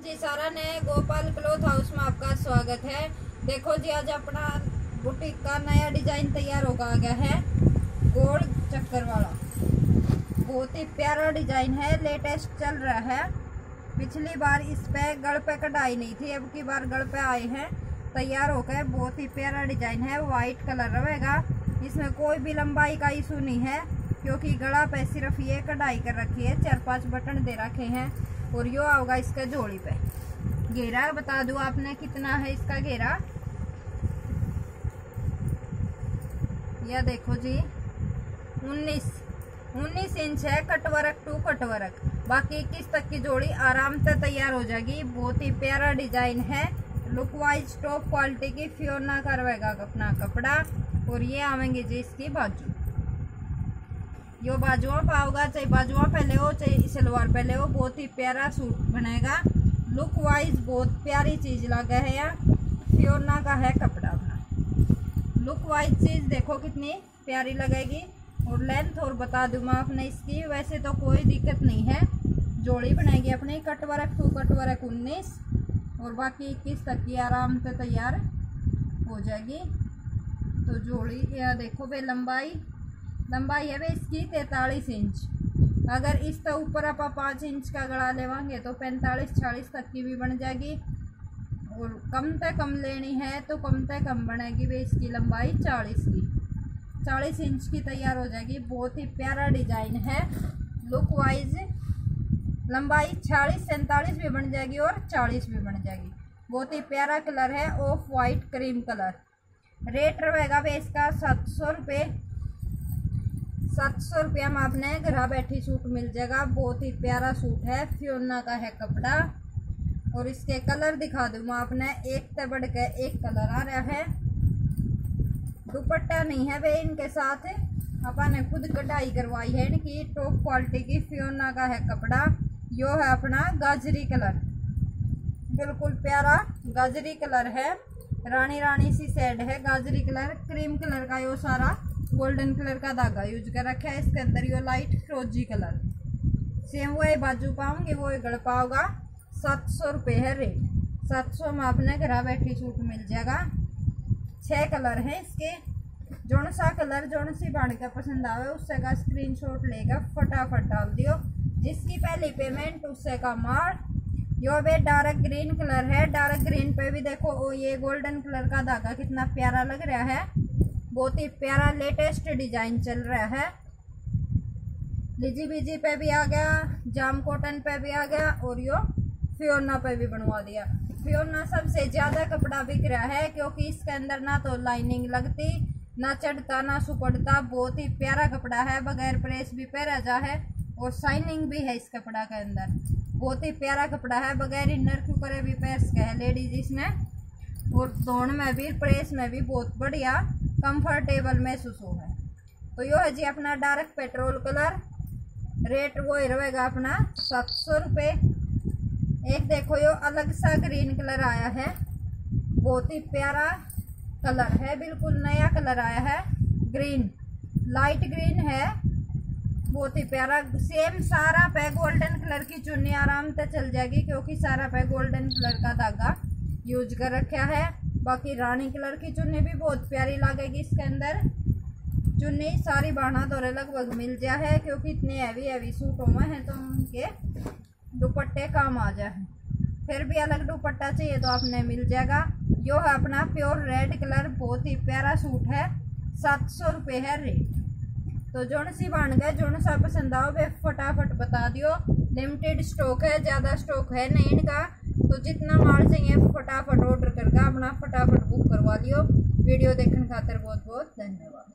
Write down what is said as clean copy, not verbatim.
जी सारा ने Gopal cloth house में आपका स्वागत है। देखो जी, आज अपना बुटीक का नया डिजाइन तैयार होगा आ गया है, गोल चक्कर वाला। बहुत ही प्यारा डिजाइन है, लेटेस्ट चल रहा है। पिछली बार इस पे गढ़ पे कढ़ाई नहीं थी, अब की बार गढ़ पे आए हैं तैयार होकर। बहुत ही प्यारा डिजाइन है, वाइट कलर रहेगा। इसमें कोई भी लंबाई का इशू नहीं है, क्योंकि गला पे सिर्फ ये कढ़ाई कर रखी है, 4-5 बटन दे रखे हैं। और यो होगा इसका जोड़ी पे। घेरा बता दूं आपने कितना है इसका घेरा, यह देखो जी 19 इंच है, कटवर्क टू कटवर्क। बाकी 21 तक की जोड़ी आराम से तैयार हो जाएगी। बहुत ही प्यारा डिजाइन है, लुक वाइज टॉप क्वालिटी की फियोना का रहेगा अपना कपड़ा। और ये आवेंगे जी इसकी बाजू, यो बाजुआ पाओगा, चाहे बाजुआ पहले हो चाहे सलवार पहले हो, बहुत ही प्यारा सूट बनेगा। लुक वाइज बहुत प्यारी चीज लगा है, यार फियोना का है कपड़ा अपना। लुक वाइज चीज देखो कितनी प्यारी लगेगी। और लेंथ और बता दूं मैं आपने इसकी, वैसे तो कोई दिक्कत नहीं है। जोड़ी बनाएगी अपनी कटवर्क टू कटवर्क 19 और बाकी 21 तक की आराम से तैयार हो जाएगी। तो जोड़ी यह देखो भाई, लंबाई है भाई इसकी 43 इंच। अगर इस तो ऊपर आप 5 इंच का गला लेवांगे तो 45-46 तक की भी बन जाएगी। और कम से कम लेनी है तो कम से कम बनेगी भाई इसकी लंबाई 40 इंच की तैयार हो जाएगी। बहुत ही प्यारा डिजाइन है, लुक वाइज लंबाई 46-47 भी बन जाएगी और 40 भी बन जाएगी। बहुत ही प्यारा कलर है, off white cream colour. Rate रहेगा भाई इसका 700 रुपये। 700 रुपया में आपने घर बैठी सूट मिल जाएगा। बहुत ही प्यारा सूट है, फियोना का है कपड़ा। और इसके कलर दिखा दूँ मैं आपने, एक से बढ़ के एक कलर आ रहा है। दुपट्टा नहीं है भाई इनके साथ, अपन ने खुद कढ़ाई करवाई है इनकी, टॉप क्वालिटी की फियोना का है कपड़ा। यो है अपना गाजरी कलर, बिल्कुल प्यारा गाजरी कलर है, रानी सी शेड है गाजरी कलर। क्रीम कलर का यो सारा गोल्डन कलर का धागा यूज कर रखा है। इसके अंदर यो लाइट फिरोजी कलर। सेम वही बाजू पाऊंगे वो गढ़ पाओगा। 700 रुपये है रेट। 700 में आपने घर बैठी सूट मिल जाएगा। 6 कलर हैं इसके। जोन सा कलर जोन सी बाण का पसंद आवे उससे का स्क्रीनशॉट लेगा, फटाफट डाल दियो। जिसकी पहली पेमेंट उससे का मार। यो वे डार्क ग्रीन कलर है, डार्क ग्रीन पे भी देखो ओ ये गोल्डन कलर का धागा कितना प्यारा लग रहा है। बहुत ही प्यारा लेटेस्ट डिजाइन चल रहा है। लिजी बीजी पे भी आ गया, जाम कॉटन पे भी आ गया और यो फियोना पे भी बनवा दिया। फियोना सबसे ज्यादा कपड़ा बिक रहा है, क्योंकि इसके अंदर ना तो लाइनिंग लगती, ना चढ़ता ना सुपड़ता। बहुत ही प्यारा कपड़ा है, बगैर प्रेस भी पहना जा है और शाइनिंग भी है इस कपड़ा के अंदर। बहुत ही प्यारा कपड़ा है, बगैर इनर क्यों करे भी पैर के है लेडीज इसमें। और धोन में भी प्रेस में भी बहुत बढ़िया कंफर्टेबल महसूस हो है। तो यो है जी अपना डार्क पेट्रोल कलर। रेट वो ही रहेगा अपना 700 रुपये। एक देखो यो अलग सा ग्रीन कलर आया है, बहुत ही प्यारा कलर है, बिल्कुल नया कलर आया है। ग्रीन लाइट ग्रीन है, बहुत ही प्यारा। सेम सारा पे गोल्डन कलर की चुन्नी आराम से चल जाएगी, क्योंकि सारा पे गोल्डन कलर का धागा यूज कर रखा है। बाकी रानी कलर की चुन्नी भी बहुत प्यारी लगेगी इसके अंदर। चुन्नी सारी बाणा दौरे लगभग मिल जाए, क्योंकि इतने हैवी सूटों में है तो उनके दुपट्टे काम आ जाए। फिर भी अलग दुपट्टा चाहिए तो आपने मिल जाएगा। यो है अपना प्योर रेड कलर, बहुत ही प्यारा सूट है। 700 रुपये है रेट। तो जोन सी बन गए, जोन सा पसंद आओ वे फटाफट बता दियो। लिमिटेड स्टॉक है, ज़्यादा स्टॉक है नहीं इनका। तो जितना माल चाहिए फटाफट ऑर्डर करके अपना फटाफट बुक करवा लियो। वीडियो देखने खातिर बहुत बहुत धन्यवाद।